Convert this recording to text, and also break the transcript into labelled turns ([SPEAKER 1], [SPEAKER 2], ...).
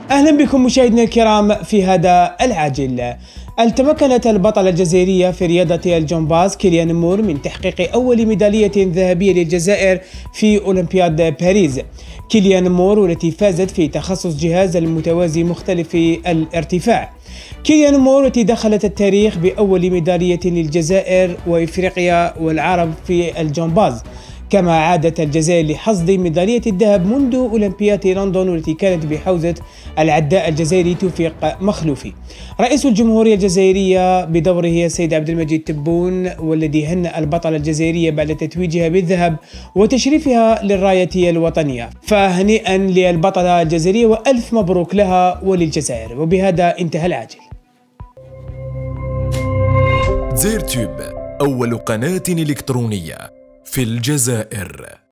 [SPEAKER 1] أهلا بكم مشاهدينا الكرام في هذا العاجل. تمكنت البطلة الجزائرية في رياضة الجمباز كيليان مور من تحقيق أول ميدالية ذهبية للجزائر في أولمبياد باريس. كيليان مور والتي فازت في تخصص جهاز المتوازي مختلف الارتفاع. كيليان مور والتي دخلت التاريخ بأول ميدالية للجزائر وإفريقيا والعرب في الجمباز، كما عادت الجزائر لحصد ميدالية الذهب منذ أولمبياد لندن والتي كانت بحوزة العداء الجزائري توفيق مخلوفي. رئيس الجمهورية الجزائرية بدوره السيد عبد المجيد تبون، والذي هنأ البطلة الجزائرية بعد تتويجها بالذهب وتشريفها للراية الوطنية، فهنيئا للبطلة الجزائرية وألف مبروك لها وللجزائر. وبهذا انتهى العاجل.
[SPEAKER 2] زيرتوب، أول قناة إلكترونية في الجزائر.